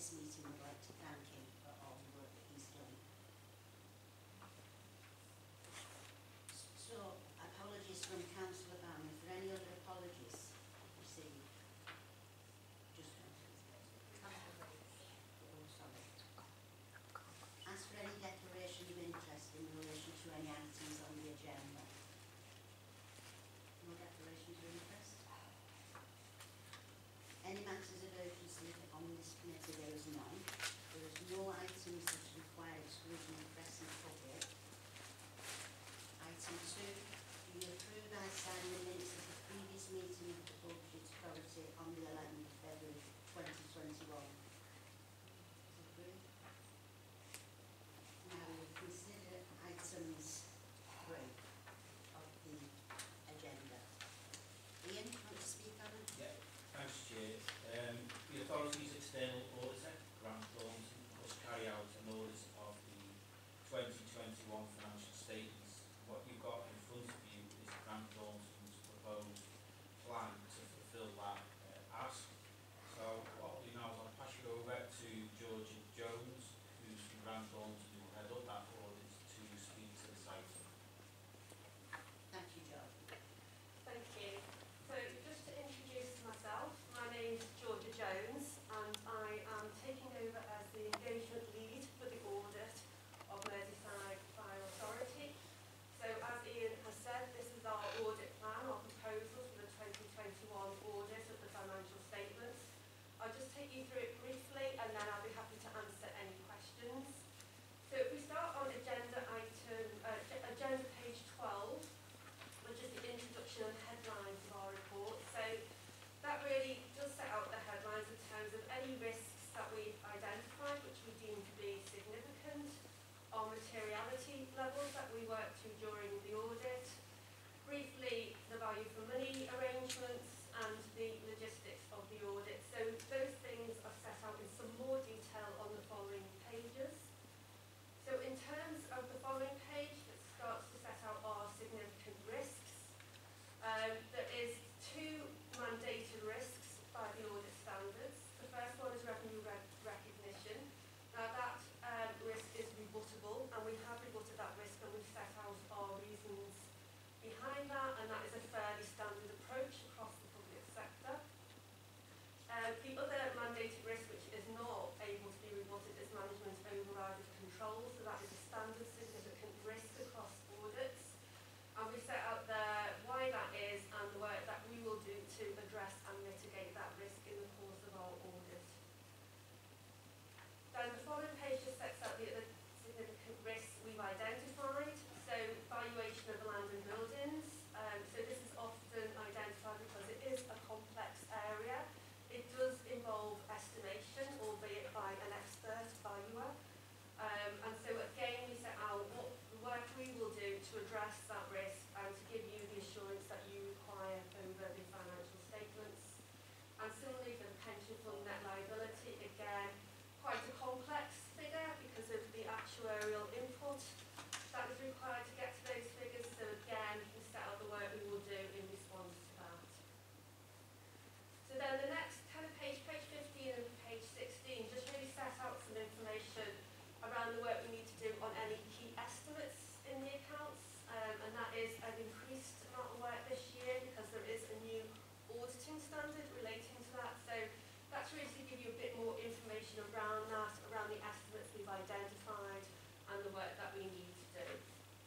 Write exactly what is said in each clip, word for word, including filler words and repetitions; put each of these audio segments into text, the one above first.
this meeting would like to thank him for all the work that he's done. So, apologies from Councillor Bam. Is there any other apologies received? Just Councillor. Oh, sorry. Ask for any declaration of interest in relation to any items on the agenda. No declaration of interest? Any matters of urgency on this committee? There is none. There is no items that require exclusion of press and public. Item two, do you approve I sign the minutes of the previous meeting of the Budget Authority on the eleventh of February twenty twenty-one? Approved. Now we consider items three of the agenda. Ian, do you want to speak on it? Yeah. Thanks, Chair. Um, the authority's external auditor, Grant Thornton, must carry out an audit of the twenty twenty-one financial statements. What you've got in front of you is Grant Thornton's proposed plan to fulfil that uh, ask. So what I'll do now is I'll pass you over to Georgia Jones, who's from Grant Thornton, who will head up that audit to speak to this item. Thank you, George. Thank you. So just to introduce myself, my name is Georgia Jones and I am taking over as the engagement lead for the audit of Merseyside Fire Authority. So as Ian has said, this is our audit plan, our proposal for the twenty twenty-one audit of the financial statements. I'll just take you through it briefly and then I'll be happy to answer any questions. So if we start on agenda item, uh, agenda page twelve, which is the introduction and headlines of our report. So that really does set out the headlines in terms of any risks that we've identified which we deem to be significant, our materiality levels that we worked to during the audit, briefly the value for money arrangements and the logistics of the audit. So those things are set out in some more detail on the following pages. So in terms of the following page, it starts to set out our significant risks. Um, there is two mandated risks by the audit standards. The first one is revenue re recognition. Now that um, risk is rebuttable, and we have rebutted that risk and we've set out our reasons behind that, and that is a fairly standard approach across the public sector. Uh, the other mandated risk which is not able to be rebutted is management override of control, so that is a standard significant risk across audits. And we set out there why that is and the work that we will do to address and mitigate that risk in the course of our audit. Then the following page just sets out the other significant risks we've identified. So valuation of land and buildings. Um, so this is often identified because it is a complex area. It does involve estimation, albeit by an expert valuer. Um, and so again, we set out what the work we will do to address that risk and to give you the assurance that you require over the financial statements. And similarly for the pension fund net liability, again, quite a complex figure because of the actuarial input that is required to get to those figures. So again, we set out the work we will do in response to that. So then the next kind of page, page fifteen and page sixteen, just really set out some information around the work we need to do on any key estimates in the accounts, um, and that is an increased amount of work this year because there is a new auditing standard relating to that. So that's really to give you a bit more information around that, around the estimates we've identified and the work that we need to do.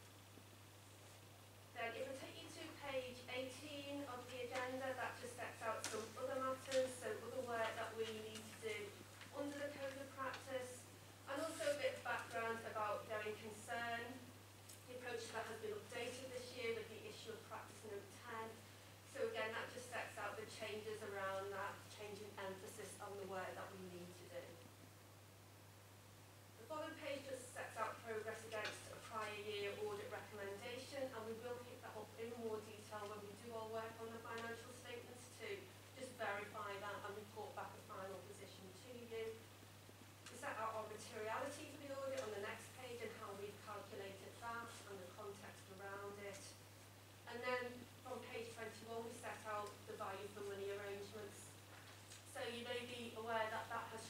Then if I take you to page eighteen of the agenda, that just sets out some other matters, so other work that we need to do under the code of practice, and also a bit of background about going concern. The approach to that has been updated this year with the issue of practice note ten. So again, that just sets out the changes around that, change in emphasis on the work that we need to do. The following page just sets out progress against a prior year audit recommendation, and we will pick that up in more detail when we do our work on the financial statements to just verify that and report back a final position to you. We set out our materiality for the audit on the next page and how we've calculated that and the context around it. And then from page twenty-one we set out the value for money arrangements. So you may be aware that that has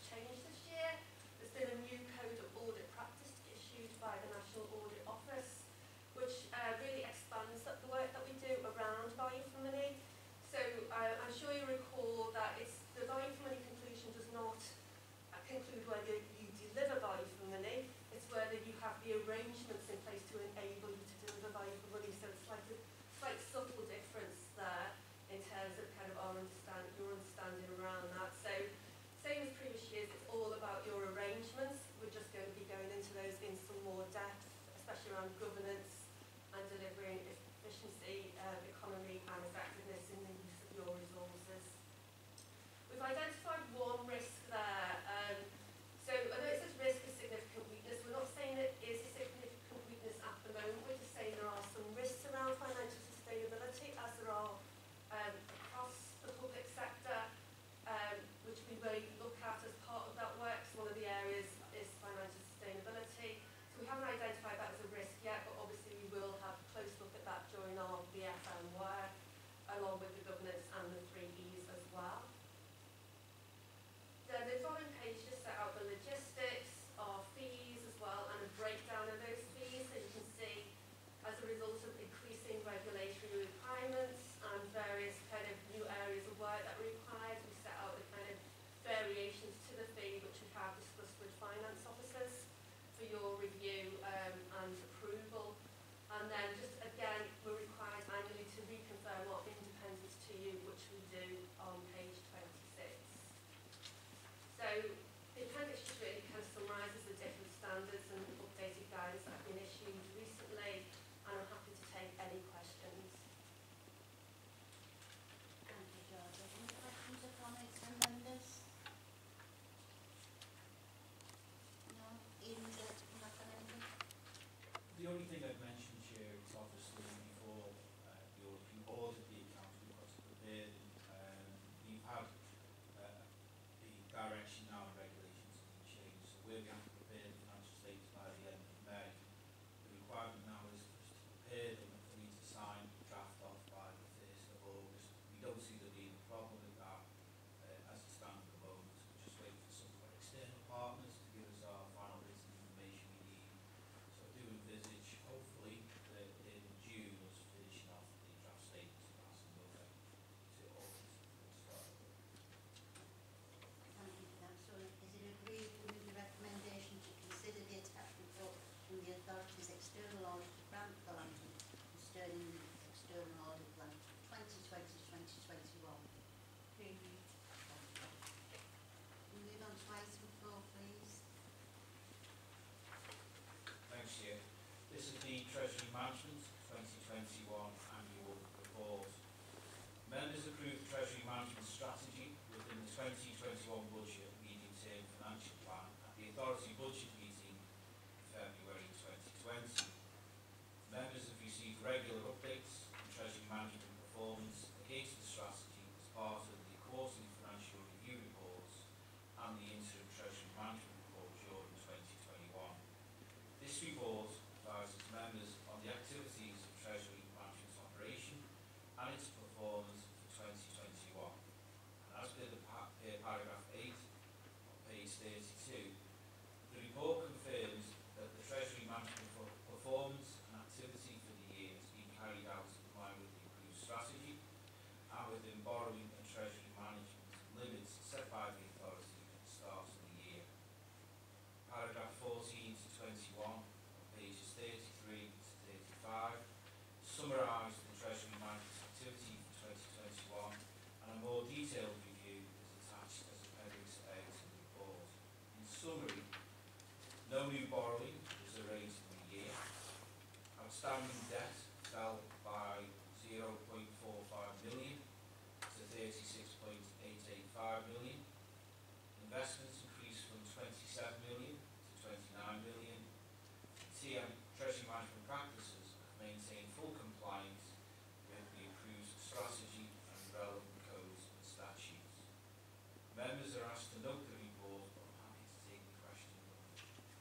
authority budget meeting in February twenty twenty. Members have received regular updates on Treasury Management performance against the strategy as part of the quarterly financial review reports and the interim Treasury Management report during twenty twenty-one. This report advises members on the activities of Treasury Management's operation and its performance for twenty twenty-one. And as per the pa per paragraph eight on page thirty-two, the report confirms that the Treasury Management performance and activity for the year has been carried out in line with the approved strategy and within borrowing and Treasury Management limits set by the authority at the start of the year. Paragraph fourteen to twenty-one on pages thirty-three to thirty-five summarise the Treasury Management's activity for twenty twenty-one, and a more detailed review is attached as Appendix A to the report. In summary, no new borrowing was arranged in the year. Outstanding debt fell by zero point four five million to thirty-six point eight eight five million. Investments increased from twenty-seven million to twenty-nine million. T M Treasury Management practices have maintained full compliance with the approved strategy and relevant codes and statutes. Members are asked to note the report, but I'm happy to take the questions on it.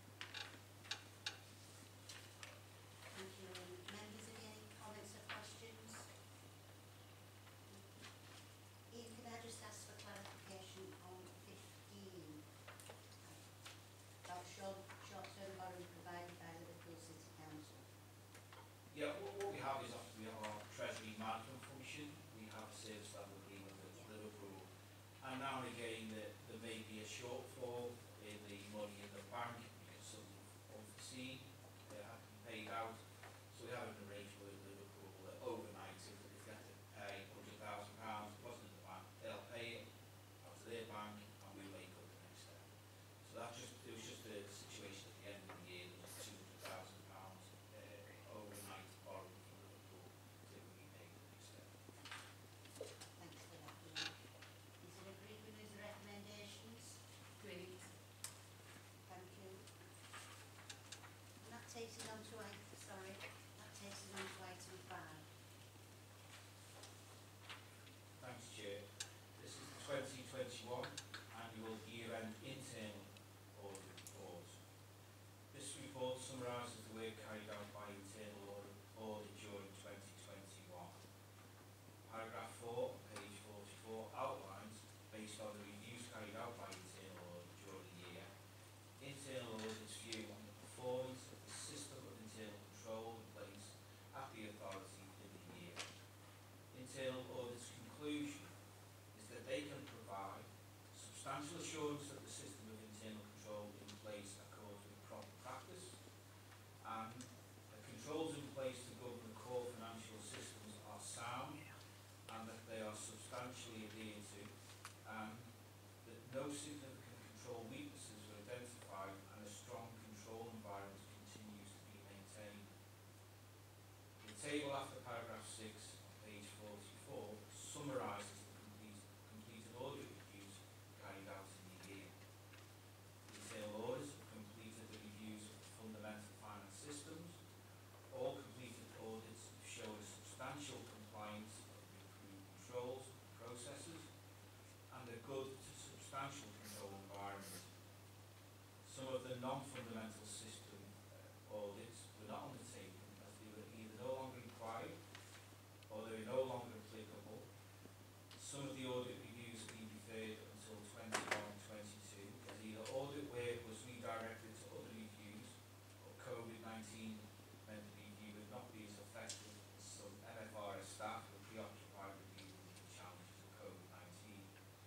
Thank you. Members, have you any comments or questions? Ian, can I just ask for clarification on fifteen? About short, short-term borrowing provided by Liverpool City Council. Yeah, what, what we have is after we have our Treasury Management function, we have a service level agreement with Yeah. Liverpool, and now and again there, there may be a shortfall in the money in the bank because something unforeseen uh, had to be paid out. So we have an arrangement with Liverpool that overnight, if, if they have to pay one hundred thousand pounds, it wasn't in the bank, they'll pay it out of their bank and we make up the next step. So that just, it was just a situation at the end of the year, there was two hundred thousand pounds uh, overnight borrowed from Liverpool to be paid the next step. Thanks for that, Ian. Is it agreed with those recommendations? Agreed. Thank you. And that takes us on to item, sorry, that takes us on to item five. Thanks, Chair. This is the twenty twenty-one annual year-end internal audit report. This report summarises the work carried out by internal audit, audit during twenty twenty-one. Paragraph four, page forty-four, outlines, based on the reviews carried out by internal audit during the year, internal audit's view on the performance of the system of internal control in place at the authority in the year. Internal audit's conclusion is that they can provide substantial assurance that the system of internal control in place accords with proper practice, and the controls in place to govern the core financial systems are sound and that they are substantially adhered to, and that no significant control weaknesses were identified and a strong control environment continues to be maintained. The table after paragraph six on page forty-four summarises the complete, completed audit reviews carried out in the year. The internal auditors have completed the reviews of the fundamental finance systems. All completed audits have shown a substantial compliance of the approved controls and processes and a good to substantial control environment. Some of the non-fundamental system uh, audits were not undertaken as they were either no longer required or they were no longer applicable. Some of the audit reviews have been deferred until twenty-one twenty-two as either audit work was redirected to other reviews or COVID nineteen meant the review would not be as effective as some M F R S staff were preoccupied with dealing with the challenges of COVID nineteen.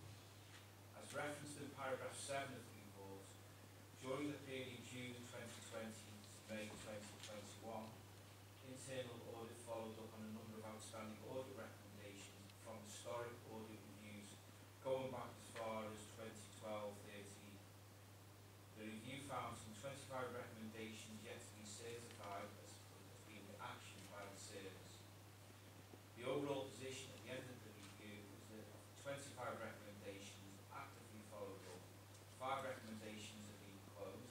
As referenced in paragraph seven of the report, during the period June twenty twenty to May twenty twenty-one, internal audit followed up on a number of outstanding audit recommendations from historic audit reviews going back as far as twenty twelve thirteen. The review found some twenty-five recommendations yet to be certified as, as being actioned by the service. The overall position at the end of the review was that of twenty-five recommendations actively followed up, five recommendations have been closed,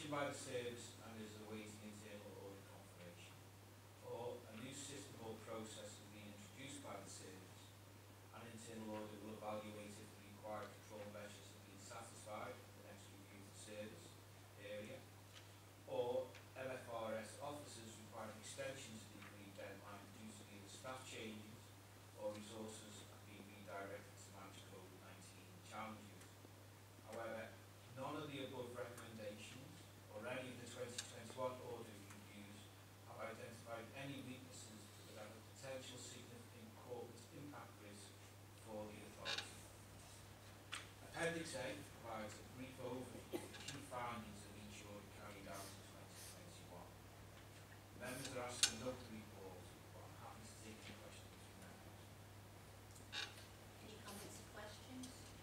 action by the service and is awaiting internal audit confirmation. Or a new system or process has been introduced by the service, and internal audit will evaluate if the required control measures have been satisfied at the next review of the service area. Or M F R S officers require extensions to the agreed deadline due to either staff changes or resources being redirected to manage COVID nineteen challenges. However, none of the above recommendations or any of the twenty twenty-one audit reviews have identified any weaknesses that have a potential significant corporate impact risk for the authority. Appendix A provides a brief overview of the key findings of each audit carried out in twenty twenty-one. Members are asked to note the report, but I'm happy to take any questions from members. Any comments or questions?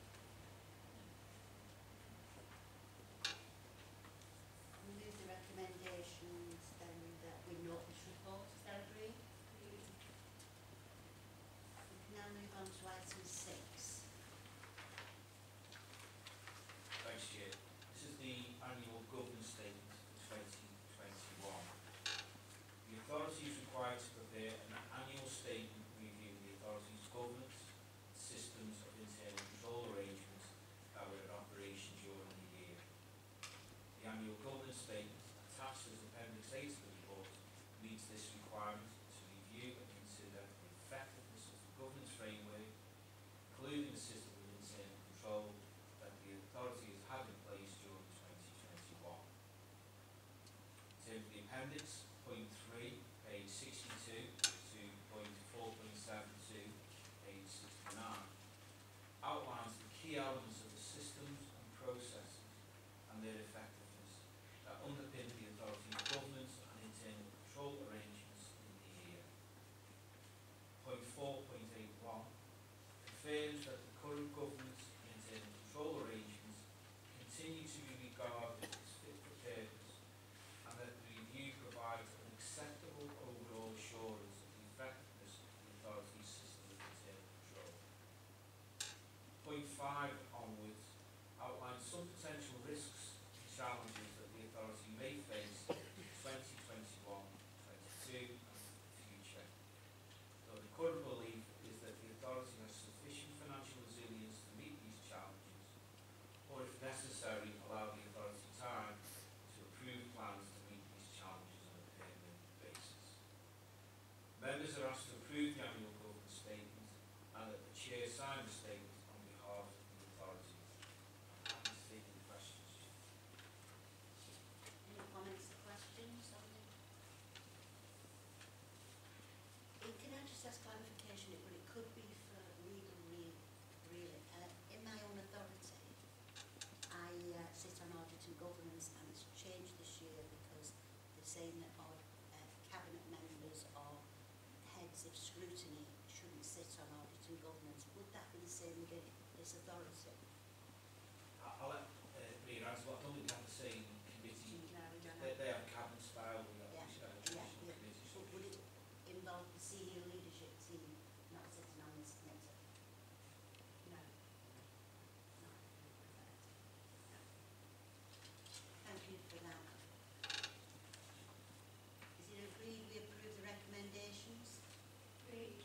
We move the recommendations then that we note this report. Is that agreed? We can now move on to item six. Thanks, Chair. This is the annual governance statement for twenty twenty-one. The authority is required to prepare an annual statement reviewing the authority's governance, systems of internal control arrangements that were in operation during the year. The annual governance statement, attached as Appendix A to the report, meets this requirement to review and consider the effectiveness of the governance framework, including the system of internal control that the authority has had in place during twenty twenty-one. In terms of the appendix, point three, page sixty-two, to point four point seven two, page sixty-nine, outlines the key elements of the systems and processes and their effectiveness that underpin the authority's governance and internal control arrangements in the year. Point four point eight one confirms that the current governance and internal control arrangements continue to be regarded as fit for purpose, and that the review provides an acceptable overall assurance of the effectiveness of the authority's system of internal control. Point five onwards outlines some potential risks and challenges that the authority may face in twenty twenty-one, twenty-two and the future. Though the current belief is that the authority has sufficient financial resilience to meet these challenges, or if necessary, allow the authority time to approve plans to meet these challenges on a permanent basis. Members are asked to approve the annual governance statement and that the Chair sign the statement on behalf of the authority. I'm happy to take any questions. Any comments or questions on it? Eh, Can I just ask clarification, but it could be for legal re- really. Uh, in my own authority, I uh, sit on audit and governance, and it's changed this year because they're saying that our uh, cabinet members or heads of scrutiny shouldn't sit on audit and governance. Would that be the same again in this authority? I- I'll let uh, Mayor answer, but I don't think we have the same committee. No, we don't They, have- they have cabinet style, we have Yeah, uh, yeah, traditional yeah. committee But structure. would it involve the senior leadership team not sitting on this committee? No. No. No. Thank you for that. Is it agreed we approve the recommendations? Agreed.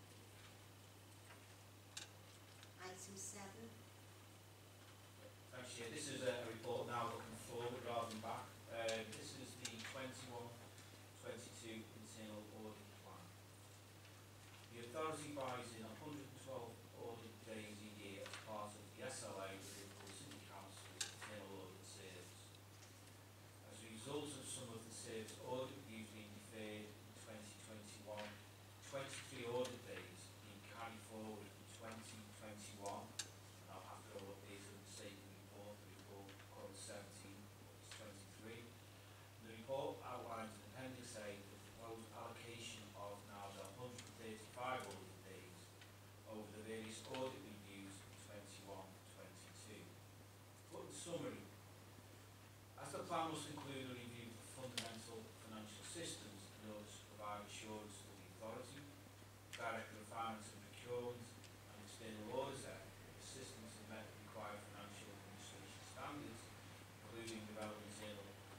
Item seven. Thanks, Chair. This is a report now looking forward rather than back. Uh, this is the twenty-one twenty-two Internal Audit Plan. The authority buys in one hundred twelve audit days a year as part of the S L A with the City Council's Internal Audit Service. As a result of some of the service audit reviews being deferred in twenty twenty-one, twenty-three audit days being carried forward in twenty twenty-one. And I'll have to go up these for the sake of the report. The report covers seventeen, it's twenty-three. The report outlines in Appendix A the proposed allocation of now the one hundred thirty-five audit days over the various audit reviews in twenty-one twenty-two. But in summary, as the plan must include a review of fundamental financial systems in order to provide assurance to the authority, Director of Finance and Procurement, and External Auditor that the systems have met the required financial administration standards, including the relevant internal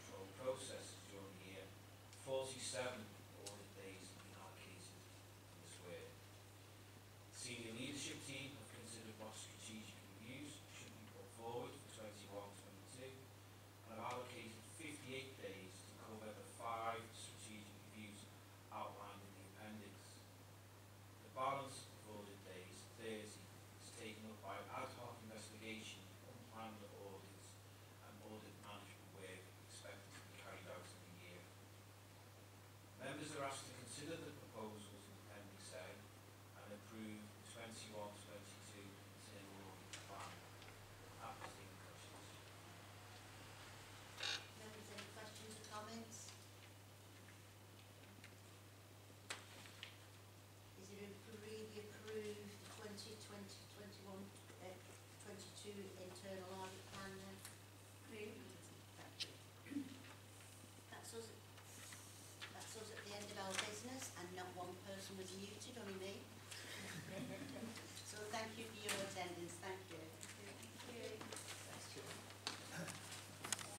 External